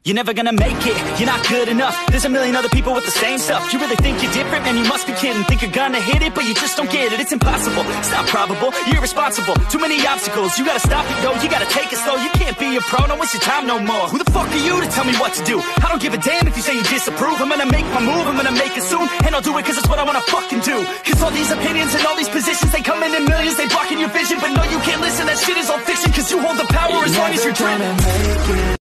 You're never gonna make it, you're not good enough. There's a million other people with the same stuff. You really think you're different? Man, you must be kidding. Think you're gonna hit it, but you just don't get it. It's impossible, it's not probable, you're irresponsible. Too many obstacles, you gotta stop it, yo. You gotta take it slow, you can't be a pro. Don't waste your time no more. Who the fuck are you to tell me what to do? I don't give a damn if you say you disapprove. I'm gonna make my move, I'm gonna make it soon. And I'll do it cause it's what I wanna fucking do. Cause all these opinions and all these positions, they come in millions, they blocking your vision. But no, you can't listen, that shit is all fiction. Cause you hold the power as long as you're dreaming.